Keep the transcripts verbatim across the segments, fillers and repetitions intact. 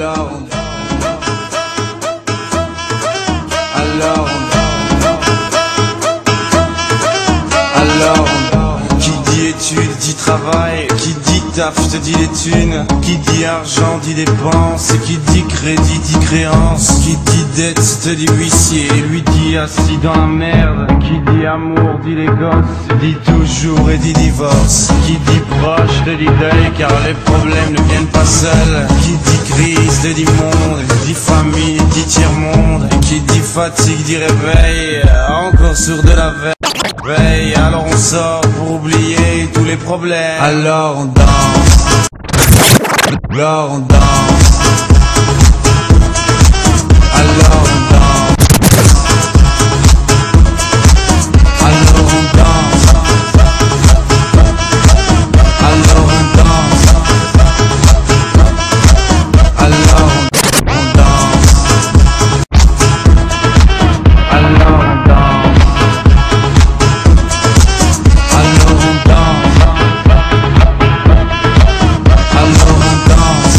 Alors, alors, alors, qui dit études dit travail, qui dit taf te dit les thunes, qui dit argent dit dépenses, et qui dit crédit dit créance, qui dit dette te dit huissier, lui dit assis dans la merde, qui dit amour dit les gosses, dit toujours et dit divorce, qui dit proche te dit deuil car les problèmes ne viennent pas seuls, qui dit crise te dit monde, dit famille dit tiers-monde, et qui dit fatigue dit réveil, encore sur de la veille, alors on sort pour oublier tous les problèmes, alors on danse, alors on danse, alors on danse, alors on danse, alors on danse, alors on danse, alors on danse, alors on danse, alors on danse,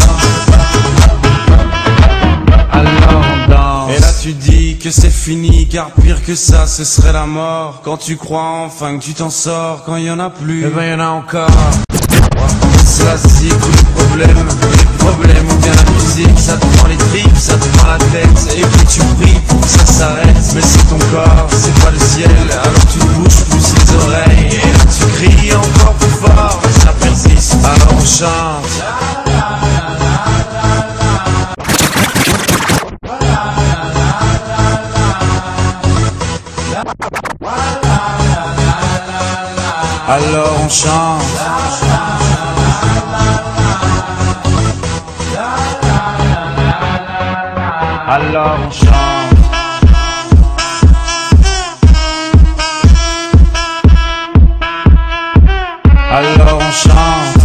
alors on danse. Et là tu dis que c'est fini, car pire que ça ce serait la mort. Quand tu crois enfin que tu t'en sors, quand il y en a plus, eh ben y en a encore. Ça c'est tous les problèmes, les problèmes ou bien la musique, ça te prend les tripes, ça te prend la tête, et puis tu pries pour que ça s'arrête. Mais c'est ton corps, c'est pas le ciel, alors tu te bouges plus les oreilles, et là tu cries encore plus fort, mais ça persiste, alors on chante. Alors on chante. Alors on chante. Alors on chante.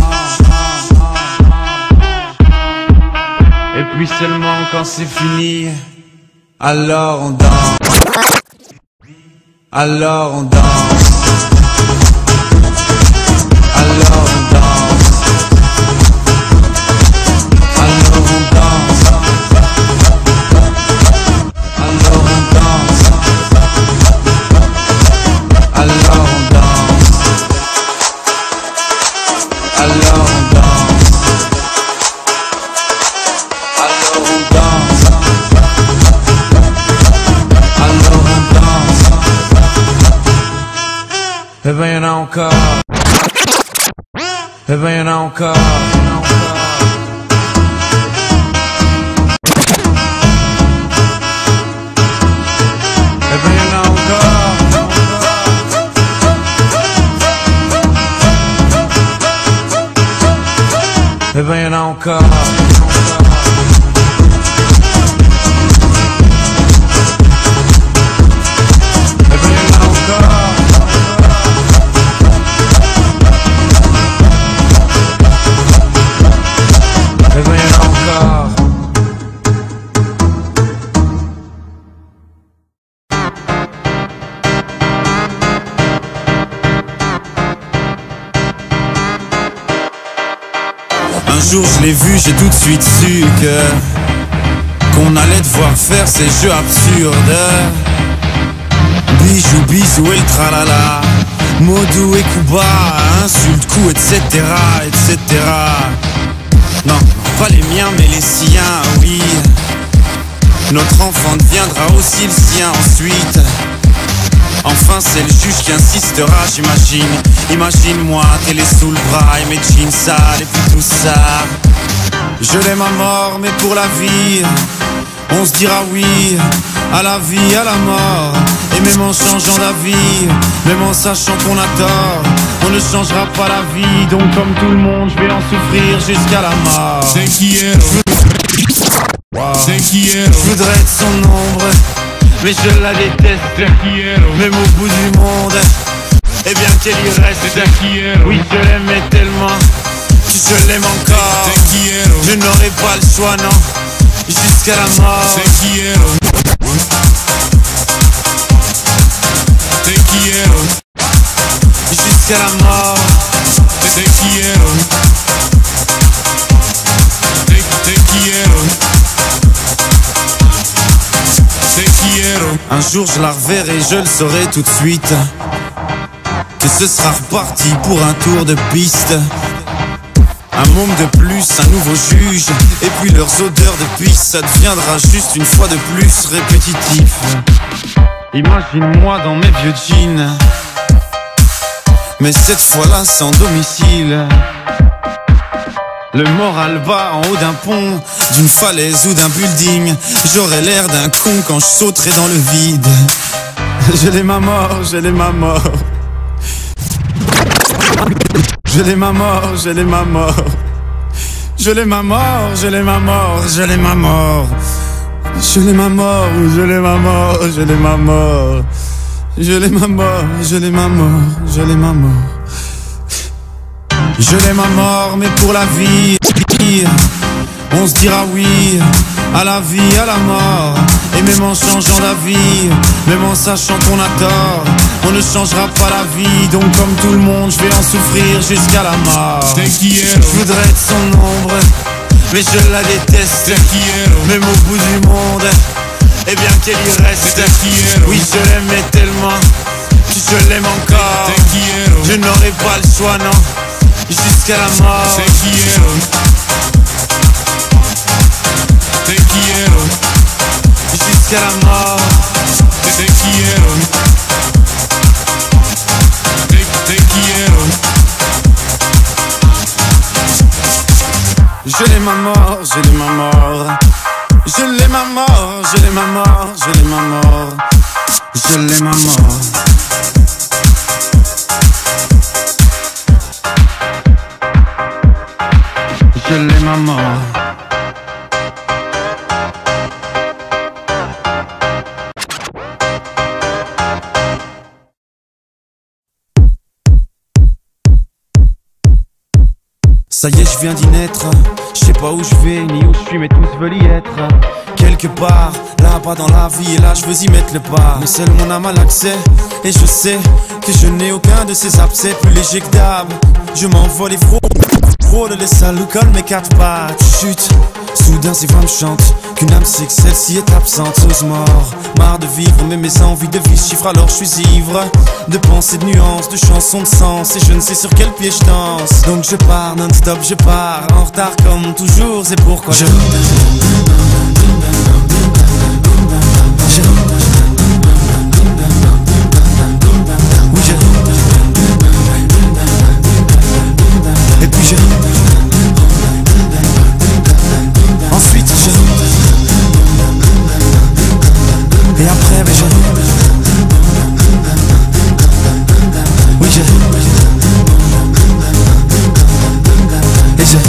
Et puis seulement quand c'est fini, alors on danse. Alors on danse. Alors on danse. Alors on danse. Alors on danse. Alors on danse. Alors on danse. Alors on danse. Alors on danse. Eh ben y'en a encore. Eh ben y'en a encore. Eh ben y'en a encore. Eh ben y'en a encore. Eh ben y'en a encore. Un jour je l'ai vu, j'ai tout de suite su que qu'on allait devoir faire ces jeux absurdes. Bijou, bisou et le tralala, Modou et Kuba, insulte, coup, et cetera, et cetera. Non, pas les miens mais les siens, oui. Notre enfant deviendra aussi le sien ensuite. Enfin c'est le juge qui insistera, j'imagine. Imagine-moi, télé sous le bras et mes jeans sales et puis tout ça. Je l'aime à mort mais pour la vie on se dira oui à la vie, à la mort. Et même en changeant d'avis, même en sachant qu'on a tort, on ne changera pas la vie. Donc comme tout le monde, je vais en souffrir jusqu'à la mort. Te quiero, Wow. te quiero, Je voudrais être son ombre, mais je la déteste. te quiero, Même au bout du monde, et bien qu'elle y reste. te quiero, Oui, je l'aimais tellement, je l'aime encore. te quiero, Je n'aurai pas le choix, non, jusqu'à la mort. te quiero, te quiero, Jusqu'à la mort. te quiero, te, te quiero. Un jour je la reverrai, je le saurai tout de suite, que ce sera reparti pour un tour de piste. Un môme de plus, un nouveau juge, et puis leurs odeurs de pisse, ça deviendra juste une fois de plus répétitif. Imagine-moi dans mes vieux jeans, mais cette fois-là sans domicile. Le moral bas en haut d'un pont, d'une falaise ou d'un building. J'aurais l'air d'un con quand je sauterai dans le vide. Je l'ai ma mort, je l'ai ma mort. Je l'ai ma mort, je l'ai ma mort. Je l'ai ma mort, je l'ai ma mort, je l'ai ma mort. Je l'ai ma mort, je l'ai ma mort, je l'ai ma mort. Je l'ai ma mort, je l'ai ma mort, je l'ai ma mort. Je l'ai ma mort, mais pour la vie, on se dira oui à la vie, à la mort. Et même en changeant d'avis, même en sachant qu'on a tort, on ne changera pas la vie. Donc comme tout le monde, je vais en souffrir jusqu'à la mort. Je voudrais être son ombre, mais je la déteste. Même au bout du monde, et bien qu'elle y reste. Oui, je l'aimais tellement que je l'aime encore. Je n'aurai pas le choix, non, jusqu'à la mort. Te quiero, te quiero, jusqu'à la mort. te quiero, te, te quiero. Je l'ai ma mort, je l'ai ma mort. Je l'ai ma mort, je l'ai ma mort, je l'ai ma mort. Je l'ai ma mort. Je l'ai ma mort. Ça y est, je viens d'y naître. Je sais pas où je vais, ni où je suis, mais tous veulent y être. Quelque part, là-bas dans la vie, et là je veux y mettre le pas. Mais seul mon âme a l'accès, et je sais que je n'ai aucun de ces abcès. Plus léger que d'hab, je m'envole et frôle. Frôle les salauds comme mes quatre pattes. Chut, soudain ces voix me chantent qu'une âme sait que celle-ci est absente. Ose mort, marre de vivre, mais mes envies de vie chiffrent. Alors je suis ivre de pensées, de nuances, de chansons, de sens. Et je ne sais sur quel pied je danse. Donc je pars non-stop, je pars en retard comme toujours. C'est pourquoi je... Je... Oui, je... Et puis je... Ensuite je... Et après ben je... Oui je... Et je...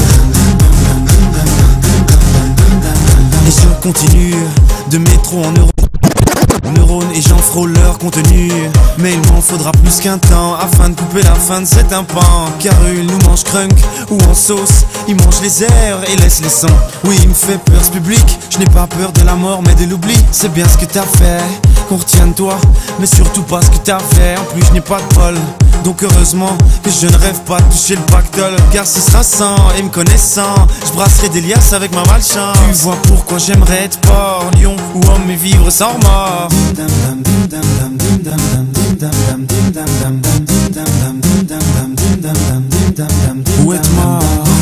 Et je continue de métro en euro. Neurones et j'en frôle leur contenu. Mais il m'en faudra plus qu'un temps afin de couper la fin de cet impan. Car il nous mange crunk ou en sauce. Il mange les airs et laisse les sons. Oui, il me fait peur ce public. Je n'ai pas peur de la mort mais de l'oubli. C'est bien ce que t'as fait, qu'on retienne toi, mais surtout pas ce que t'as fait. En plus je n'ai pas de bol, donc heureusement que je ne rêve pas de toucher le pactole. Car ce sera sans, et me connaissant, je brasserai des liasses avec ma malchance. Tu vois pourquoi j'aimerais être porc, lion ou homme et vivre sans remords. Ou être mort.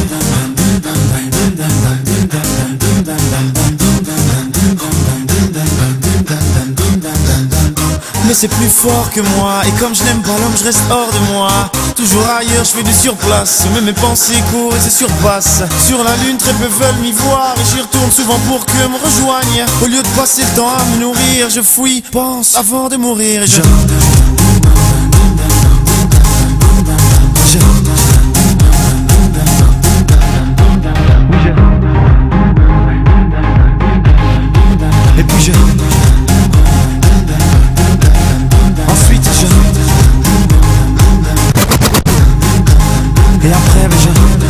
Mais c'est plus fort que moi. Et comme je n'aime pas l'homme, je reste hors de moi. Toujours ailleurs, je fais du surplace. Mais mes pensées courent et se surpassent. Sur la lune, très peu veulent m'y voir. Et j'y retourne souvent pour que me rejoignent. Au lieu de passer le temps à me nourrir, je fouille, pense avant de mourir. Et je... je... Et puis je... Ensuite je... Et après ben je...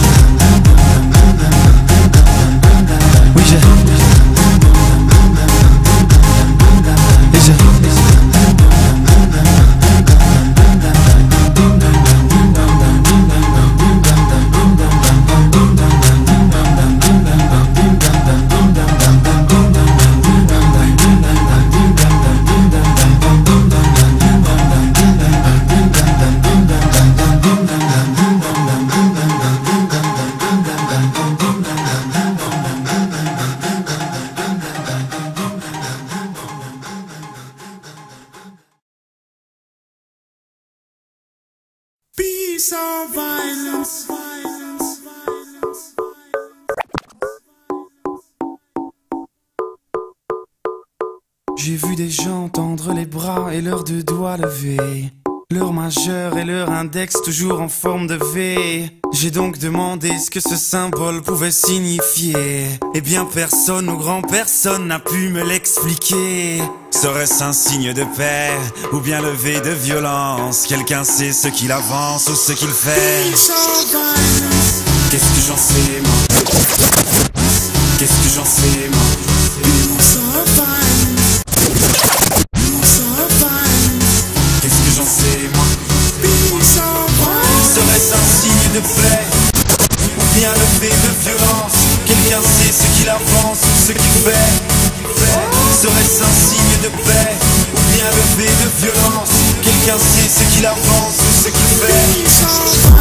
Oui je... Et je... Peace or violence. J'ai vu des gens tendre les bras et leurs deux doigts levés, leur majeur et leur index toujours en forme de V. J'ai donc demandé ce que ce symbole pouvait signifier. Eh bien personne ou grand personne n'a pu me l'expliquer. Serait-ce un signe de paix ou bien le V de violence? Quelqu'un sait ce qu'il avance ou ce qu'il fait? Qu'est-ce que j'en sais moi? Qu'est-ce que j'en sais moi? Qu'est-ce que j'en sais moi? Serait-ce un signe de paix ou bien le V de violence? Quelqu'un sait ce qu'il avance ou ce qu'il fait? Serait-ce un signe de paix ou bien le V de violence? Quelqu'un sait ce qu'il avance ou ce qu'il fait?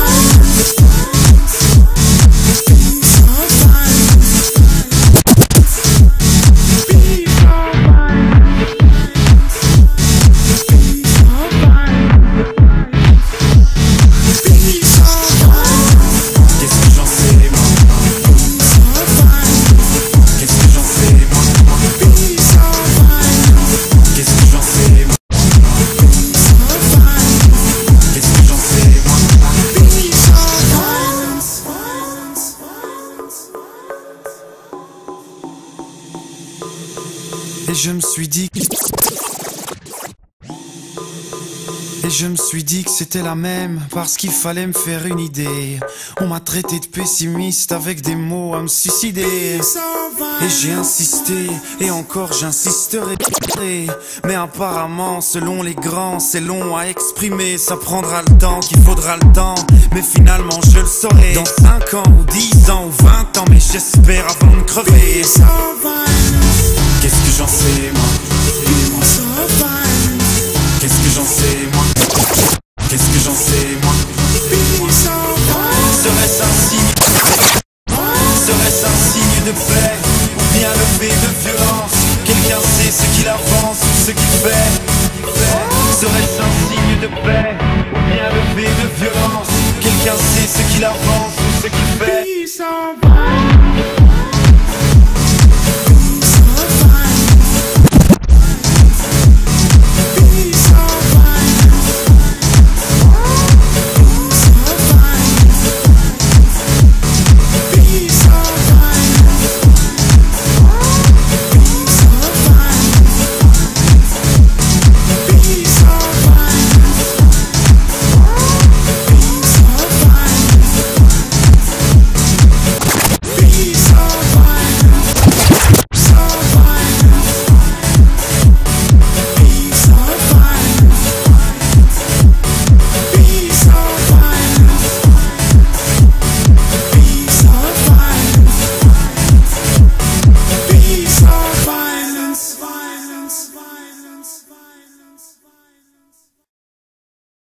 Et je me suis dit que... Et je me suis dit que c'était la même, parce qu'il fallait me faire une idée. On m'a traité de pessimiste avec des mots à me suicider. Et j'ai insisté, et encore j'insisterai. Mais apparemment, selon les grands, c'est long à exprimer. Ça prendra le temps qu'il faudra le temps, mais finalement je le saurai dans cinq ans, ou dix ans, ou vingt ans. Mais j'espère avant de crever. Qu'est-ce que j'en sais moi? Qu'est-ce que j'en sais moi?